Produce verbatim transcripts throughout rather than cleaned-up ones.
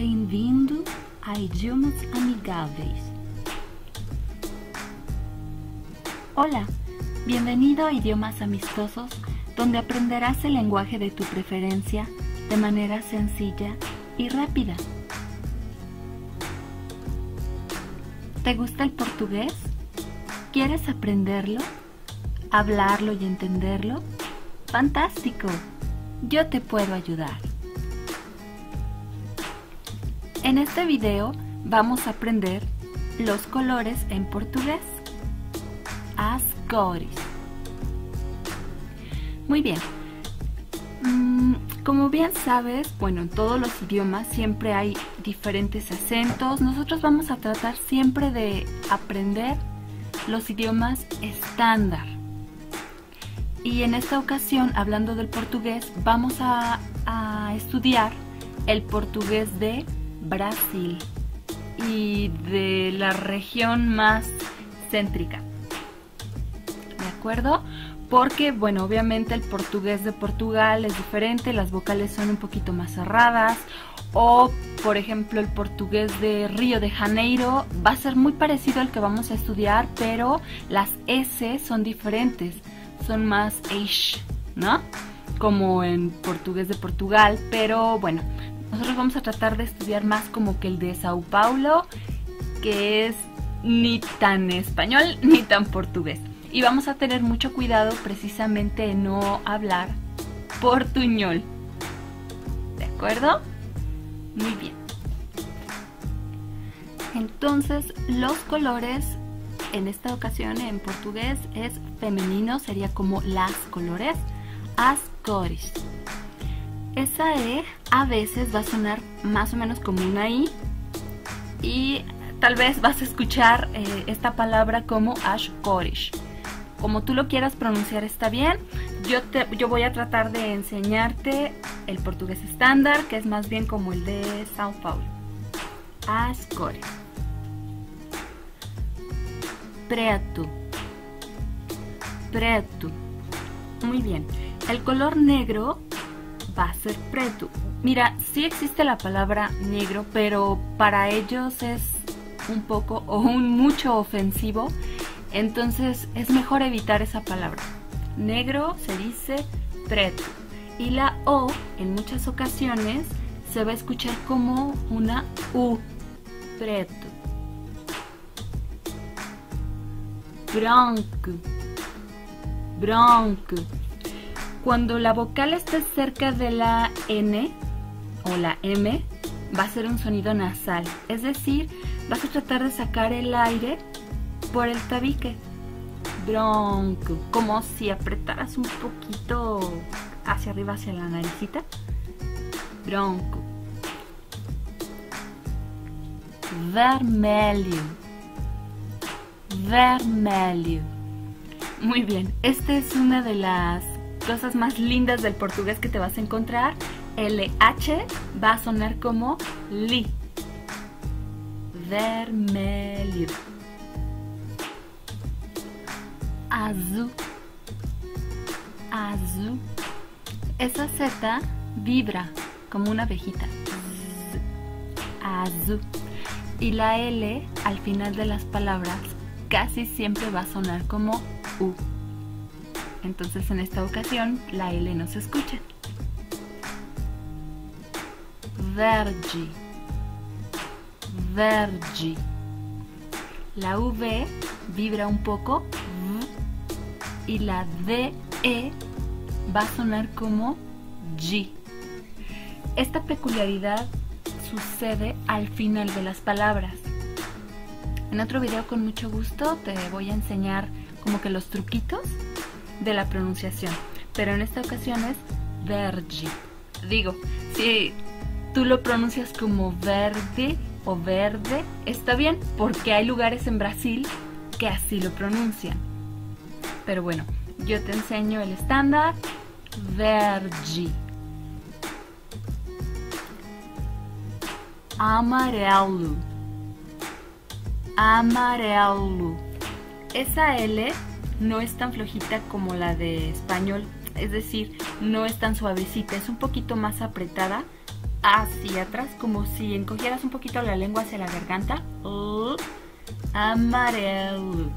Bem-vindo a Idiomas Amigáveis. Hola, bienvenido a Idiomas Amistosos, donde aprenderás el lenguaje de tu preferencia de manera sencilla y rápida. ¿Te gusta el portugués? ¿Quieres aprenderlo? ¿Hablarlo y entenderlo? ¡Fantástico! Yo te puedo ayudar. En este video vamos a aprender los colores en portugués. As cores. Muy bien. Mm, como bien sabes, bueno, en todos los idiomas siempre hay diferentes acentos. Nosotros vamos a tratar siempre de aprender los idiomas estándar. Y en esta ocasión, hablando del portugués, vamos a, a estudiar el portugués de Brasil y de la región más céntrica. ¿De acuerdo? Porque, bueno, obviamente el portugués de Portugal es diferente, las vocales son un poquito más cerradas. O, por ejemplo, el portugués de Río de Janeiro va a ser muy parecido al que vamos a estudiar, pero las S son diferentes, son más sh, ¿no? Como en portugués de Portugal, pero bueno, nosotros vamos a tratar de estudiar más como que el de Sao Paulo, que es ni tan español ni tan portugués. Y vamos a tener mucho cuidado precisamente en no hablar portuñol. ¿De acuerdo? Muy bien. Entonces, los colores en esta ocasión en portugués es femenino, sería como las colores, as cores. Esa E a veces va a sonar más o menos como una I y tal vez vas a escuchar eh, esta palabra como as cores. Como tú lo quieras pronunciar está bien. Yo, te, yo voy a tratar de enseñarte el portugués estándar, que es más bien como el de Sao Paulo. As cores. Preto. Preto. Muy bien. El color negro va a ser preto. Mira, sí existe la palabra negro, pero para ellos es un poco o un mucho ofensivo. Entonces es mejor evitar esa palabra. Negro se dice preto. Y la O en muchas ocasiones se va a escuchar como una U. Preto. Branco. Branco. Cuando la vocal esté cerca de la N o la M, va a ser un sonido nasal. Es decir, vas a tratar de sacar el aire por el tabique. Bronco. Como si apretaras un poquito hacia arriba, hacia la naricita. Bronco. Vermelho. Vermelho. Muy bien. Esta es una de las cosas más lindas del portugués que te vas a encontrar. El H va a sonar como li. Vermelho. Azul. Azul. Esa Z vibra como una abejita. Azul. Y la L al final de las palabras casi siempre va a sonar como U. Entonces en esta ocasión la L no se escucha. Verde. Verde. La V vibra un poco y la D E va a sonar como G. Esta peculiaridad sucede al final de las palabras. En otro video con mucho gusto te voy a enseñar como que los truquitos de la pronunciación, pero en esta ocasión es verde. Digo, si tú lo pronuncias como verde o verde, está bien, porque hay lugares en Brasil que así lo pronuncian. Pero bueno, yo te enseño el estándar. Verde. Amarelo. Amarelo. Esa L no es tan flojita como la de español, es decir, no es tan suavecita, es un poquito más apretada hacia atrás, como si encogieras un poquito la lengua hacia la garganta. L, amarelo.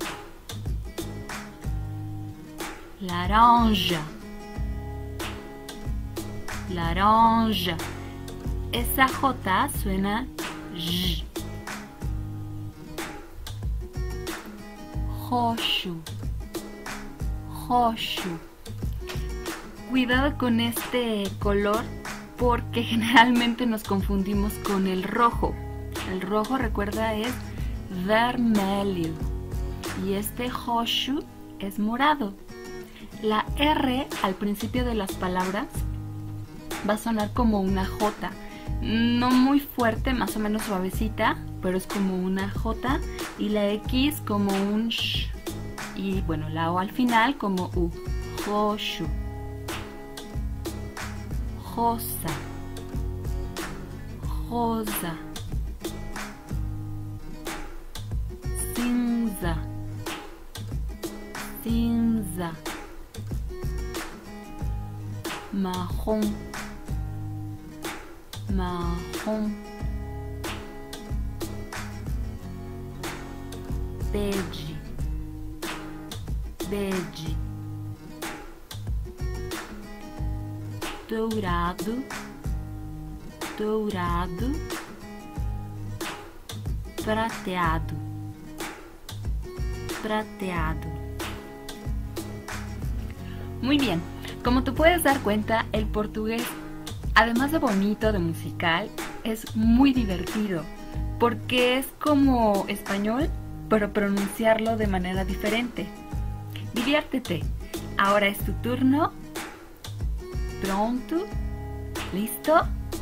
Laranja. Laranja. Esa J suena J. Roxo. Roxo. Cuidado con este color porque generalmente nos confundimos con el rojo. El rojo, recuerda, es vermelho y este roxo es morado. La R al principio de las palabras va a sonar como una J, no muy fuerte, más o menos suavecita, pero es como una J, y la X como un sh, y bueno, la O al final como U. Roxo. Rosa. Rosa. Cinza. Cinza. Marrom. Marrom. Bege. Bege. Dourado. Dourado. Prateado. Prateado. Muy bien, como te puedes dar cuenta, el portugués, además de bonito, de musical, es muy divertido, porque es como español, pero pronunciarlo de manera diferente. Diviértete. Ahora es tu turno. Pronto. ¿Listo?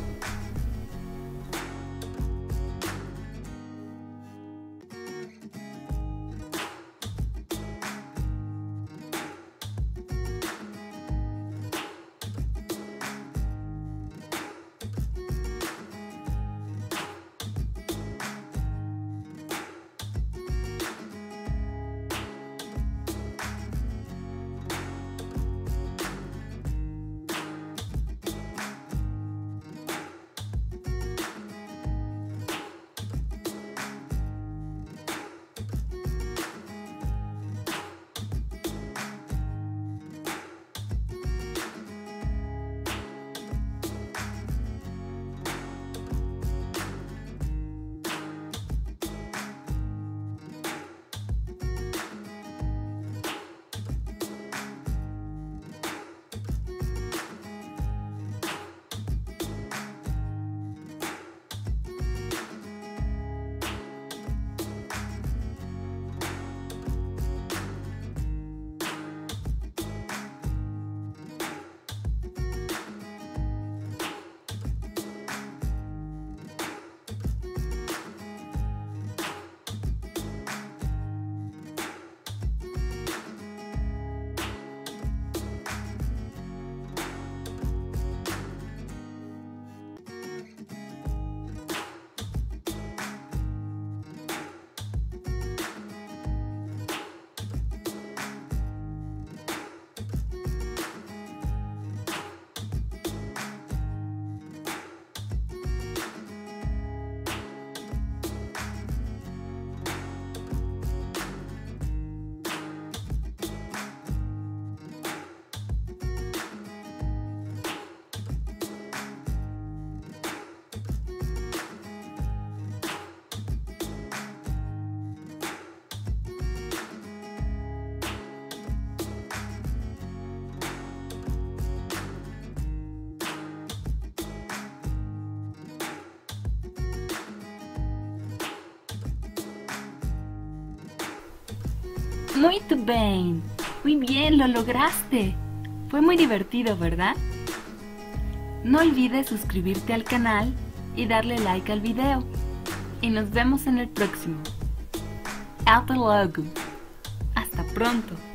Muito bem, muy bien, lo lograste. Fue muy divertido, ¿verdad? No olvides suscribirte al canal y darle like al video. Y nos vemos en el próximo. Até logo. Hasta pronto.